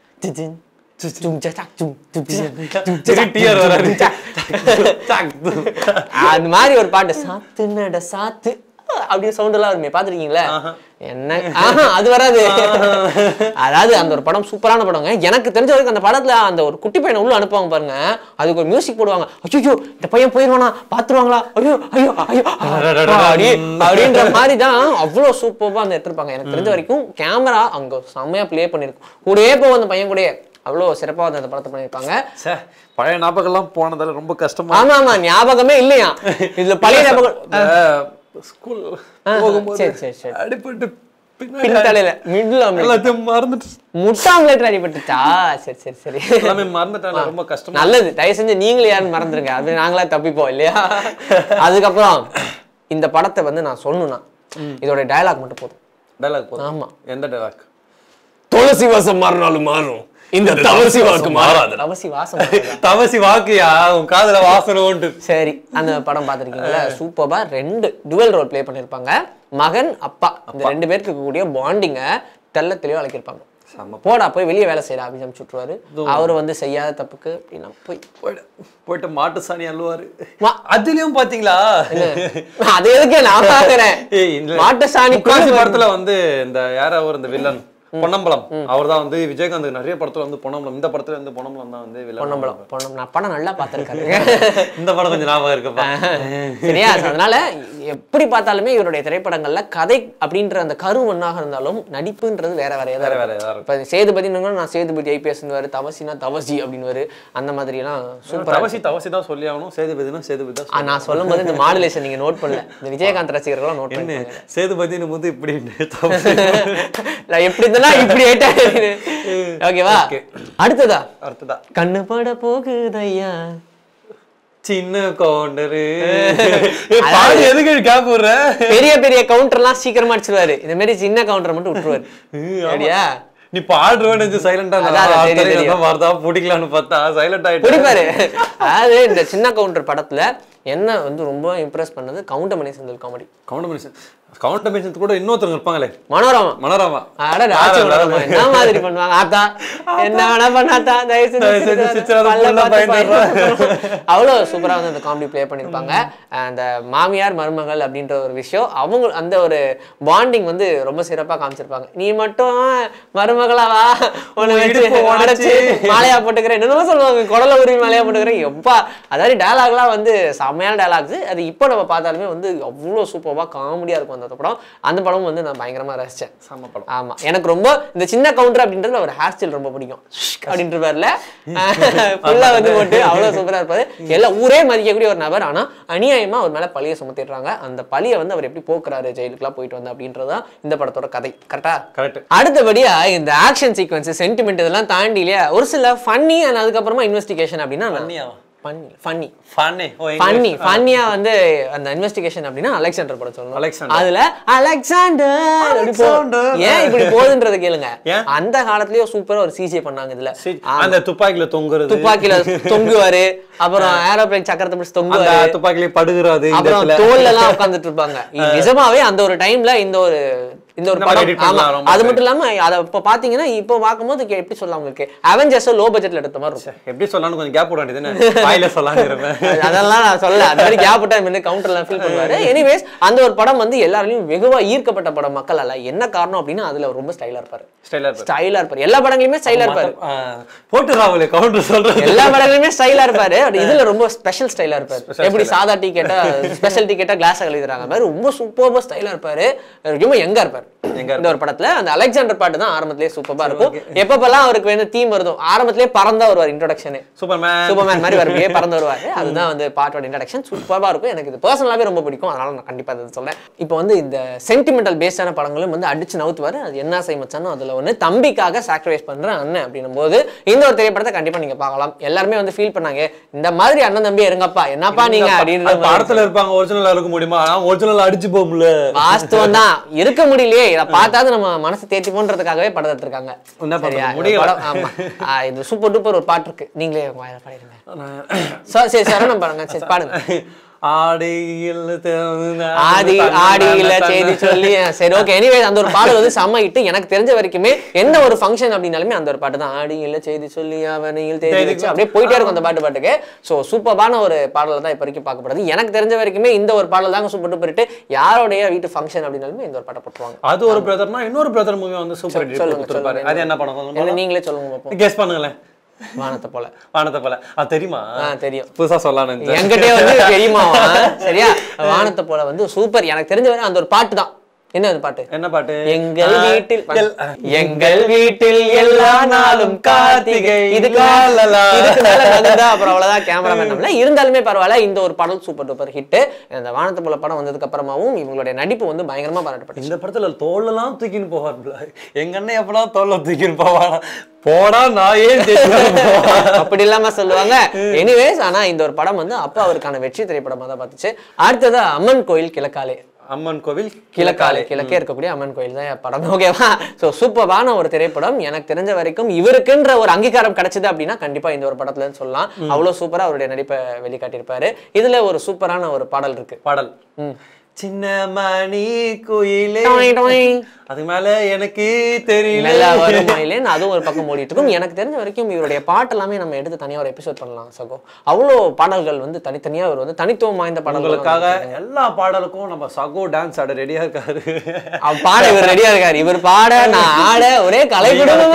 அந்த மாதிரி ஒரு பாட்டு, சாத்து நட சாத்து அப்படியே சவுண்ட் எல்லாம் வருமே, பாத்துருக்கீங்களா? என்ன அது வராது. அதாவது அந்த ஒரு படம் சூப்பரான படங்க. எனக்கு தெரிஞ்ச வரைக்கும் அந்த படத்துல அந்த ஒரு குட்டி பையனை உள்ள அனுப்புவாங்க பாருங்க, அதுக்கு ஒரு மியூசிக் போடுவாங்க. ஐயோ இந்த பையன் போயிருவானா, பாத்துருவாங்களா, ஐயோ ஐயோ ஐயோ அப்படின்ற மாதிரி தான் அவ்வளவு சூப்பரா அந்த எடுத்திருப்பாங்க. எனக்கு தெரிஞ்ச வரைக்கும் கேமரா அங்க செம்மையா பிளே பண்ணிருக்கும். கூடயே போவோம் அந்த பையன் கூட, அவ்வளவு சிறப்பா அந்த படத்தை பண்ணிருப்பாங்க. பழைய ஞாபகம் எல்லாம் போனதால ரொம்ப கஷ்டமா. ஆமா ஆமா, ஞாபகமே இல்லையா இதுல பழைய ஞாபகம். ஸ்கூல் போகும்போது சரி சரி சரி அடிபட்டு பின்தலையில மிடில் எல்லாத்தையும் மறந்துட்டு முட்டை ஆம்லெட் அடிபட்டுச்சா? சரி சரி சரி, எல்லாமே மறந்துட்டாங்க. ரொம்ப கஷ்டம். நல்லது, தயவு செஞ்சு நீங்களே யாரும் மறந்துருங்க, அது நாங்களா தப்பிப்போம் இல்லையா? அதுக்கப்புறம் இந்த படத்தை வந்து நான் சொல்லணும்னா இதோட டயலாக் மட்டும் போதும். டயலாக் போதும். ஆமா, எந்த டயலாக்? துளசி வாசம் மாறினாலும் மாறும், இந்த தவசி வாக்கு மாறாது. தவசி வாசம் தவசி வாக்குயா, உன் காதுல வாசனை உண்டு. சரி, அந்த படம் பாத்திருக்கீங்களா? சூப்பரா ரெண்டு டுவல் ரோல் பிளே பண்ணிருப்பாங்க. மகன் அப்பா இந்த ரெண்டு பேருக்கு இருக்கக்கூடிய பாண்டிங்க தெல்ல தெளிவா அழைக்கிருப்பாங்க. போடா போய் வெளியே வேலை செய்யலாம் அப்படின்னு அனுப்பிச்சு விட்டுருவாரு. அவரு வந்து செய்யாத தப்புக்கு அப்படின்னா போய் போயிட்டு மாட்டு சாணி அள்ளுவாரு. அதுலயும் பாத்தீங்களா? அது எதுக்கே நான் பாக்குறேன். மாட்டு சாணி படத்துல வந்து இந்த யார அவர் இந்த வில்லன் பொன்னம்பலம், அவர் தான் வந்து விஜயகாந்த் நிறைய படத்துல வந்து பொன்னம்பலம், இந்த படத்துல வந்து பொன்னம்பலம் தான் வந்து பொன்னம்பலம் பொன்னம் நான் படம் நல்லா பார்த்திருக்காரு. இந்த படம் கொஞ்சம் ஞாபகம் இருக்குப்பா. சரியா? அதனால எப்படி பார்த்தாலுமே இவருடைய திரைப்படங்கள்ல கதை அப்படின்ற அந்த கரு ஒன்னாக இருந்தாலும் நடிப்புன்றது வேற வேற வேற வேற. இப்ப சேதுபதி நான் சேதுபதி ஐபிஎஸ் தவசினா தவசி அப்படின்னு அந்த மாதிரி எல்லாம் சூப்பர். தவசி தவசி தான் சொல்லி ஆகணும், சேதுபதினா சேதுபதி தான். நான் சொல்லும் போது இந்த மாடுலேஷன் நீங்க நோட் பண்ணல, இந்த விஜயகாந்த் ரசிகர்கள் நோட் பண்ணி சேதுபதினு போது இப்படி எப்படி இப்படி ஓகேவா? அடுத்ததா அடுத்ததா கண்ணு பட போகுதையா சின்ன கவுண்டரு. எதுக்கு கேப் போடுற? பெரிய பெரிய கவுண்டர் எல்லாம் சீக்கிரமா அடிச்சிருவாரு, இந்த மாதிரி சின்ன கவுண்டர் மட்டும் விட்டுருவாரு. சரியா? நீ பாடுறவனு சைலண்டா வார்த்தா பிடிக்கலான்னு பார்த்தா சைலண்ட் ஆயிட்டு பிடிப்பாரு. அதாவது இந்த சின்ன கவுண்டர் படத்துல என்ன வந்து ரொம்ப இம்ப்ரெஸ் பண்ணது கவுண்டமணி செந்தில் காமெடி. கவுண்டமணி கவுண்டமணி கூட இன்னொருத்தவங்க இருப்பாங்க, மனோரமா. மனோரமா என்ன மாதிரி பண்ணுவாங்க, ஆத்தா என்ன வேணா பண்ணாத்தா அவ்வளவு சூப்பரா வந்து அந்த காமெடி பிளே பண்ணிருப்பாங்க. அந்த மாமியார் மருமகள் அப்படின்ற ஒரு விஷயம், அவங்க அந்த ஒரு பாண்டிங் வந்து ரொம்ப சிறப்பா காமிச்சிருப்பாங்க. நீ மட்டும் மருமகளாவா உடச்சு மாலையா போட்டுக்கிறேன் என்னென்ன சொல்லுவாங்க, குடல உரிமை மாலையா போட்டுக்கிறேன் எப்பா. அதாவது டயலாக் எல்லாம் வந்து செம்மையான டயலாக்ஸ். அது இப்போ நம்ம பார்த்தாலுமே வந்து அவ்வளவு சூப்பரா காமெடியா இருக்கும் அந்த படம். அந்த படம் வந்து நான் பயங்கரமா ரசிச்சேன். செம்ம படம். ஆமா, எனக்கு ரொம்ப இந்த சின்ன கவுண்டர் அப்படின்றது அவர் ஹேர் ஸ்டைல் ரொம்ப பிடிக்கும். அப்படின்ற பேர்ல ஃபுல்லா வந்து போட்டு அவ்வளவு சூப்பரா இருப்பாரு. எல்லா ஊரே மதிக்கக்கூடிய ஒரு நபர். ஆனா அநியாயமா அவர் மேல பழியை சுமத்திடுறாங்க. அந்த பழியை வந்து அவர் எப்படி போக்குறாரு ஜெயிலுக்குலாம் போயிட்டு வந்து அப்படின்றதான் இந்த படத்தோட கதை. கரெக்டா? கரெக்ட். அடுத்தபடியா இந்த ஆக்ஷன் சீக்வன்ஸ் சென்டிமெண்ட் இதெல்லாம் தாண்டி இல்லையா ஒரு சில ஃபன்னி அண்ட் அதுக்கப்புறமா இன்வெஸ்டிகேஷன் அப்படின்னா ஃபன்னி ஃபன்னி ஃபன்னி ஃபன்னி ஃபன்னியா வந்து அந்த இன்வெஸ்டிகேஷன் அப்படின்னா அலெக்சாண்டர் படம் சொல்லணும். அலெக்சாண்டர் அதுல அலெக்சாண்டர் அலெக்சாண்டர் ஏன் இப்படி போகுதுன்றது கேளுங்க. அந்த காலத்துலயே சூப்பரா ஒரு சிஜி பண்ணாங்க இதுல. அந்த துப்பாக்கில தொங்குறது, துப்பாக்கில தொங்குவாரு, அப்புறம் ஏரோப்ளேன் சக்கரத்தை பிடிச்சு தொங்குவாரு, துப்பாக்கில படுகிறது, அப்புறம் தோல்ல எல்லாம் உட்கார்ந்துட்டு இருப்பாங்க. நிஜமாவே அந்த ஒரு டைம்ல இந்த ஒரு இந்த ஒரு படம் அது மட்டும் இல்லாம அத இப்ப பாத்தீங்கன்னா இப்ப பாக்கும்போது எப்படி சொல்லலாம் உங்களுக்கு அவெஞ்சர்ஸ் லோ பட்ஜெட்ல எடுத்த மாதிரி இருக்கும். எப்படி சொல்லலாம்னு கொஞ்சம் கேப் போட வேண்டியதுன்னு வாயில சொல்லலாம்னு இருப்பேன். அதெல்லாம் நான் சொல்ல அந்த மாதிரி கேப் டைம் வந்து கவுண்டர்ல ஃபீல் பண்ணுவாரு. எனிவேஸ் அந்த ஒரு படம் வந்து எல்லாரையும் வெகுவா ஈர்க்கப்பட்ட படம் மக்களால. என்ன காரணம் அப்படின்னா அதுல ரொம்ப ஸ்டைலா இருப்பாரு. ஸ்டைலா இருப்பாரு ஸ்டைலா இருப்பாரு எல்லா படங்களுமே ஸ்டைலா இருப்பாரு. போட்டு ராவலே கவுண்டர் சொல்றது எல்லா படங்களுமே ஸ்டைலா இருப்பாரு. இதுல ரொம்ப ஸ்பெஷல் ஸ்டைலா இருப்பாரு. எப்படி சாதா டீ கேட்டா ஸ்பெஷல் டீ கேட்டா கிளாஸ் எழுதுறாங்க மாதிரி ரொம்ப சூப்பர்பா ஸ்டைலா இருப்பாரு. ரொம்ப யங்கா இருப்பாரு. இந்த ஒரு படத்துல அந்த அலெக்சாண்டர் பாட்டு தான் ஆரம்பத்திலேயே சூப்பரா இருக்கும். எப்பப்பெல்லாம் அவருக்கு வந்து தீம் வருதோ ஆரம்பத்திலேயே பறந்தா வருவார். இன்ட்ரோடக்ஷன் சூப்பர்மேன் சூப்பர்மேன் மாதிரி வருவே பறந்து வருவாரு. அதுதான் வந்து பாட்டோட இன்ட்ரோடக்ஷன் சூப்பரா இருக்கும். எனக்கு இது பர்சனலாவே ரொம்ப பிடிக்கும். அதனால நான் கண்டிப்பா அதை சொல்றேன். இப்போ வந்து இந்த சென்டிமெண்டல் பேஸ்டான படங்களும் வந்து அடிச்சு நவுத்துவாரு. அது என்ன செய் மச்சானோ அதுல ஒண்ணு தம்பிக்காக சாக்ரிஃபைஸ் பண்ற அண்ணன் அப்படின்னும் போது இந்த ஒரு திரைப்படத்தை கண்டிப்பா நீங்க பார்க்கலாம். எல்லாருமே வந்து ஃபீல் பண்ணாங்க இந்த மாதிரி அண்ணன் தம்பி இருங்கப்பா என்னப்பா நீங்க அப்படின்ற படத்துல இருப்பாங்க. ஒரிஜினலா இருக்க முடியுமா? ஒரிஜினல் அடிச்சு போகும்ல. வாஸ்தவம் தான் இருக்க முடியலையே. இதை பார்த்தாவது நம்ம மனசு தேர்ச்சி போன்றதுக்காகவே படம் எடுத்திருக்காங்க. இது சூப்பர் டூப்பர் ஒரு பாட்டு இருக்கு. நீங்களே பாடிருங்க. சரி சரணம் பாருங்க. சரி பாடுங்க. ஆடியில் ஆடி ஆடியில செய்தி சொல்லி சரி ஓகே. எனிவே அந்த ஒரு பாடல் வந்து செம்ம ஹிட். எனக்கு தெரிஞ்ச வரைக்குமே எந்த ஒரு ஃபங்க்ஷன் அப்படின்னாலுமே அந்த ஒரு பாட்டு தான். ஆடியில செய்தி சொல்லி அவனையில் தேடி வச்சு அப்படியே போயிட்டே இருக்கும் அந்த பாட்டு பாட்டுக்கு. ஸோ சூப்பரான ஒரு பாடல் தான் இப்போ வரைக்கும் பார்க்கப்படுது. எனக்கு தெரிஞ்ச வரைக்குமே இந்த ஒரு பாடல் தாங்க சூப்பர் டூப்பர் ஹிட். யாரோடைய வீட்டு ஃபங்க்ஷன் அப்படின்னாலுமே இந்த ஒரு பாட்டை போட்டுருவாங்க. அது ஒரு பிரதர்னா இன்னொரு பிரதர் மூவி வந்து சூப்பர் ஹிட் சொல்லுங்க. அது என்ன படம் நீங்களே சொல்லுங்க. கெஸ் பண்ணுங்களேன். வானத்தை போல. வானத்தை போல அது தெரியுமா? தெரியும். புதுசா சொல்லலாம் என்கிட்டே வந்து தெரியுமா? சரியா வானத்தை போல வந்து சூப்பர். எனக்கு தெரிஞ்ச வரை அந்த ஒரு பாட்டு தான். என்ன அது பாட்டு? என்ன பாட்டு? எங்கள் வீட்டில் எங்கள் வீட்டில் எல்லா நாளும் கார்த்திகை இதுக்கு அப்புறம் அவ்வளவுதான் கேமராமேன். இருந்தாலுமே பரவாயில்ல இந்த ஒரு பாடல் சூப்பர் டூப்பர் ஹிட். இந்த வானத்தை போல படம் வந்ததுக்கு அப்புறமாவும் இவங்களுடைய நடிப்பு வந்து பயங்கரமா பாராட்டப்பட்டது. இந்த படத்துல தோல்லாம் தூக்கின்னு போவார். எங்க அண்ணன் எப்படா தோல்ல தூக்கின்னு போவானா போடா நாயே அப்படி இல்லாம சொல்லுவாங்க. எனிவேஸ் ஆனா இந்த ஒரு படம் வந்து அப்ப அவருக்கான வெற்றி திரைப்படமா தான் பார்த்துச்சு. அடுத்தது அம்மன் கோயில் கிழக்காலே. அம்மன் கோவில் கிழக்காலே கிழக்கே இருக்கக்கூடிய அம்மன் கோயில் தான் படம். ஓகேவா? ஸோ சூப்பரான ஒரு திரைப்படம். எனக்கு தெரிஞ்ச வரைக்கும் இவருக்குன்ற ஒரு அங்கீகாரம் கிடைச்சது அப்படின்னா கண்டிப்பா இந்த ஒரு படத்துல சொல்லலாம். அவ்வளவு சூப்பரா அவருடைய நடிப்பை வெளிக்காட்டியிருப்பாரு. இதுல ஒரு சூப்பரான ஒரு பாடல் இருக்கு. பாடல் சின்ன மணி கோயிலே அது மேல எனக்கு தெரியல அதுவும் ஒரு பக்கம் ஓடிட்டு இருக்கும். எனக்கு தெரிஞ்ச வரைக்கும் இவருடைய பாட்டு எல்லாமே நம்ம எடுத்து தனியா ஒரு எபிசோட் பண்ணலாம் சகோ. அவ்வளோ பாடல்கள் வந்து தனித்தனியா இவர் வந்து தனித்துவம் வாய்ந்த பாடல்களுக்காக எல்லா பாடலுக்கும் நம்ம சகோ டான்ஸ் ஆட ரெடியா இருக்காரு. பாட இவர் ரெடியா இருக்காரு. இவர் பாட நான் ஆட ஒரே கலைக்குடும்பமா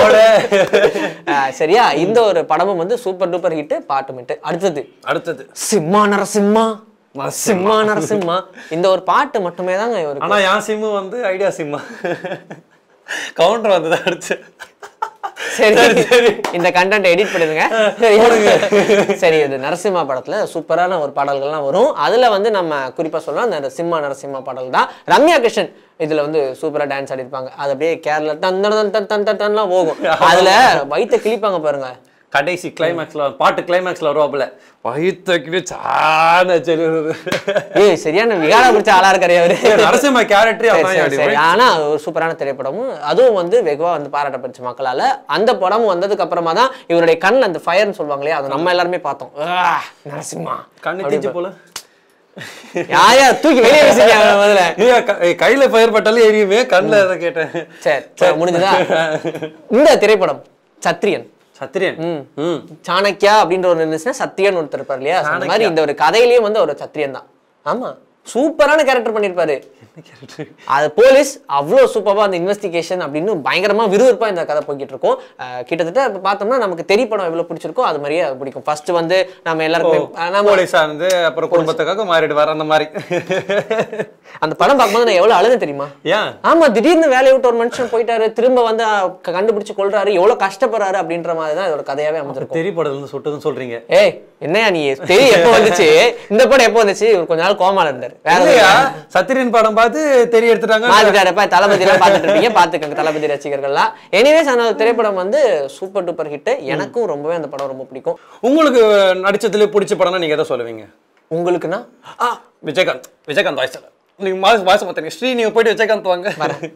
சரியா? இந்த ஒரு படமும் வந்து சூப்பர் டூப்பர் ஹிட் பாட்டு மிட்டு. அடுத்தது அடுத்தது சிம்மா நரசிம்மா சிம்மா நரசிம்மா. இந்த ஒரு பாட்டு மட்டுமே தாங்க இவருக்கு. ஆனா என் சிம்மு வந்து ஐடியா சிம்மா கவுண்டர் வந்து அடிச்சு. சரி இந்த கண்டென்ட் எடிட் பண்ணுங்க. சரி இது நரசிம்மா படத்துல சூப்பரான ஒரு பாடல்கள்லாம் வரும். அதுல வந்து நம்ம குறிப்பா சொல்லலாம் அந்த சிம்மா நரசிம்மா பாடல் தான். ரம்யா கிருஷ்ணன் இதுல வந்து சூப்பரா டான்ஸ் ஆடிருப்பாங்க. அது அப்படியே கேரளா டன் டன் டன் டன் டன் டன் போகும். அதுல வயிற்ற கிழிப்பாங்க பாருங்க. கடைசி கிளைமேக்ஸ்ல பாட்டு கிளைமேக்ஸ்ல வருவாப்புல வயிற்றுக்கு சான சொல்லுறது. ஏய் சரியான விகார பிடிச்ச ஆளா இருக்காரு அவரு. நரசிம்ம கேரக்டர். ஆனா ஒரு சூப்பரான திரைப்படமும் அதுவும் வந்து வெகுவா வந்து பாராட்டப்பட்டுச்சு மக்களால. அந்த படமும் வந்ததுக்கு அப்புறமா தான் இவருடைய கண்ணில் அந்த ஃபயர்னு சொல்லுவாங்க இல்லையா, அதை நம்ம எல்லாருமே பார்த்தோம். நரசிம்மா கண்ணு தீஞ்சு போல யாரையா தூக்கி வெளியே வச்சுங்க. கையில ஃபயர் பட்டாலும் எரியுமே கண்ணில் அதை கேட்டேன். சரி முடிஞ்சுதா? இந்த திரைப்படம் சத்த்ரியன். சத்த்ரியன் சாணக்கியா அப்படின்ற ஒரு இருந்துச்சுன்னா சத்ரியன் ஒருத்தர் இருப்பார் இல்லையா, அந்த மாதிரி இந்த ஒரு கதையிலேயே வந்து ஒரு சத்ரியன் தான். ஆமா சூப்பரான கேரக்டர் பண்ணிருப்பாரு. அது போலீஸ் அவ்வளோ சூப்பராக அந்த இன்வெஸ்டிகேஷன் அப்படின்னு பயங்கரமா விறுவிறுப்பா இந்த கதை போய்கிட்டு இருக்கும். கிட்டத்தட்ட இப்போ பார்த்தோம்னா நமக்கு தெரிய படம் எவ்வளோ பிடிச்சிருக்கோ அது மாதிரியே பிடிக்கும். ஃபர்ஸ்ட் வந்து நம்ம எல்லாருக்குமே போலீஸா இருந்து அப்புறம் குடும்பத்துக்காக மாறிடுவார் அந்த மாதிரி. அந்த படம் பார்க்கும்போது நான் எவ்வளவு அழுது தெரியுமா? ஏன்? ஆமா திடீர்னு வேலையை விட்டு ஒரு மனுஷன் போயிட்டாரு, திரும்ப வந்து கண்டுபிடிச்சு கொள்றாரு, எவ்வளவு கஷ்டப்படுறாரு அப்படின்ற மாதிரி தான் இதோட கதையாவே அமைஞ்சிருக்கும். தெரிய படத்துல சுட்டதுன்னு சொல்றீங்க. ஏய் என்னையா நீ தெரிய எப்போ வந்துச்சு? இந்த படம் எப்போ வந்துச்சு? கொஞ்ச நாள் கோமால இருந்தாரு. மாத்திட்டாரு. வேற சத்திரியன் படம் பார்த்து தெரிய எடுத்துட்டாங்க மாத்திட்டாரு. இப்ப தளபதி எல்லாம் பார்த்துட்டு இருப்பீங்க, பாத்துக்கோங்க தளபதி ரசிகர்கள்லாம். எனிவேஸ் அந்த திரைப்படம் வந்து சூப்பர் டூப்பர் ஹிட். எனக்கும் ரொம்பவே அந்த படம் ரொம்ப பிடிக்கும். உங்களுக்கு நடிச்சதுல பிடிச்ச படம்னா நீங்க எதை சொல்லுவீங்க? உங்களுக்குன்னா விஜயகாந்த். விஜயகாந்த் வாய்ஸ் நீங்க வாய்ஸ் மாத்தீங்க. ஸ்ரீ நீங்க போயிட்டு விஜயகாந்த் வாங்க.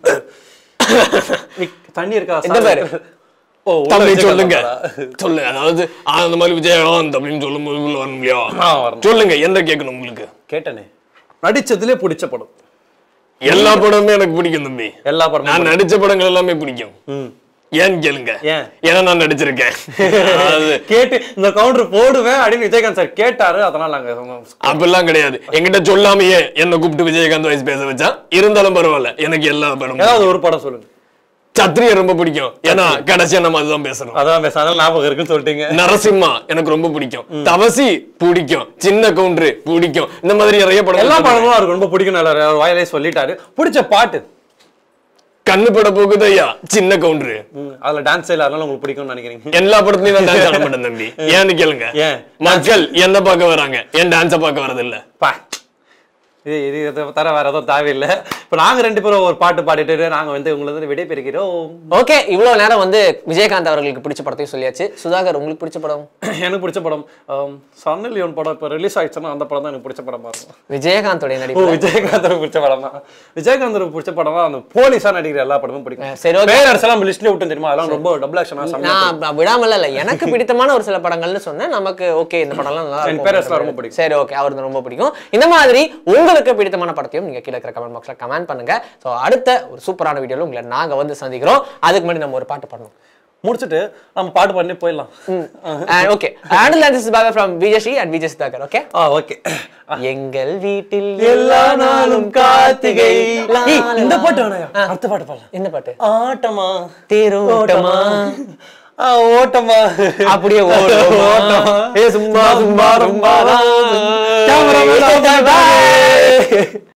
தண்ணி இருக்கா? இந்த பேரு தம்பி சொல்லுங்க சொல்லு. அதாவது அந்த மாதிரி விஜயகாந்த் அப்படின்னு சொல்லும் போது வரும் இல்லையா? சொல்லுங்க, என்ன கேட்கணும் உங்களுக்கு? கேட்டனே. நடிச்சதுல பிடிச்ச படம்? எல்லா படமுமே எனக்கு பிடிக்கும் தம்பி. எல்லா படம் நான் நடிச்ச படங்கள் எல்லாமே பிடிக்கும். ஏன் கேளுங்க. ஏன்னா நான் நடிச்சிருக்கேன். கேட்டு இந்த கவுண்டர் போடுவேன் அப்படின்னு விஜயகாந்த் சார் கேட்டாரு, அதனால நாங்க அப்படிலாம் கிடையாது. என்கிட்ட சொல்லாமையே என்ன கூப்பிட்டு விஜயகாந்த் வயசு பேச வச்சா, இருந்தாலும் பரவாயில்ல, எனக்கு எல்லா படம். ஏதாவது ஒரு படம் சொல்லுங்க. சத்த்ரியன் ரொம்ப பிடிக்கும். ஏன்னா கடைசியா நம்ம அதுதான் பேசணும். அதான் பேச ஞாபகம் இருக்குன்னு சொல்லிட்டீங்க. நரசிம்மா எனக்கு ரொம்ப பிடிக்கும். தவசி பிடிக்கும். சின்ன கவுண்டரு பிடிக்கும். இந்த மாதிரி நிறைய படம், எல்லா படமும் அவருக்கு ரொம்ப பிடிக்கும். வாயிலே சொல்லிட்டாரு. பிடிச்ச பாட்டு? கண்ணு பட போகுது ஐயா, சின்ன கவுண்டரு. அதுல டான்ஸ் இல்ல, அதனால உங்களுக்கு பிடிக்கும்னு நினைக்கிறீங்க? எல்லா படத்துலயும் நான் டான்ஸ் ஆட மாட்டேன் தம்பி. ஏன்னு கேளுங்க. மக்கள் என்ன பார்க்க வராங்க, என் டான்ஸ பார்க்க வரது இல்ல. இது இது தர வேற எதுவும் தேவையில்லை. இப்போ நாங்க ரெண்டு பேரும் ஒரு பாட்டு பாடிட்டு நாங்க வந்து உங்களை வந்து விடை பெறுகிறோம். ஓகே, இவ்வளவு நேரம் வந்து விஜயகாந்த் அவர்களுக்கு பிடிச்ச படத்தையும் சொல்லியாச்சு. சுதாகர், உங்களுக்கு பிடிச்ச படம்? எனக்கு பிடிச்ச படம் சன் லியோன் படம் இப்போ ரிலீஸ் ஆயிடுச்சுன்னா அந்த படம் தான் எனக்கு பிடிச்ச படமா இருக்கும். விஜயகாந்தோட நடிப்பு. விஜயகாந்தோட பிடிச்ச படம் தான். விஜயகாந்தோட பிடிச்ச படம் தான் அந்த போலீஸா நடிக்கிற எல்லா படமும் பிடிக்கும். சரி, பேரரசெல்லாம் லிஸ்ட்ல விட்டு தெரியுமா? அதெல்லாம் ரொம்ப டபுள் ஆக்ஷனா. நான் விடாமல இல்ல, எனக்கு பிடித்தமான ஒரு சில படங்கள்னு சொன்னேன். நமக்கு ஓகே இந்த படம்லாம் நல்லா இருக்கும். பேரரசெல்லாம் ரொம்ப பிடிக்கும். சரி, ஓகே, அவருக்கு ரொம்ப பிடிக்கும். இந்த மாதிரி உங்களுக்கு பிடித்தமான படத்தையும் நீங்க கீழே இருக்கிற கமெண்ட் பாக்ஸ்ல கமெண்ட் பண்ணுங்க. சோ அடுத்த ஒரு சூப்பரான வீடியோல உங்களை நாங்க வந்து சந்திக்கிறோம். அதுக்கு முன்னாடி நம்ம ஒரு பாட்டு பாடணும். முடிச்சிட்டு நம்ம பாட்டு பண்ணி போயிடலாம். Okay, and this is bye from Vijay and Vijay Sudhakar. Okay ah okay. எங்கள் வீட்டில் எல்லா நாளும் கார்த்திகை. இந்த பாட்டு வேணாயா? அடுத்த பாட்டு பாடலாம். என்ன பாட்டு? ஆட்டமா தேரோட்டமா ஓட்டமா அப்படியே ஓட்டமா ஏ சும்மா சும்மா ரொம்ப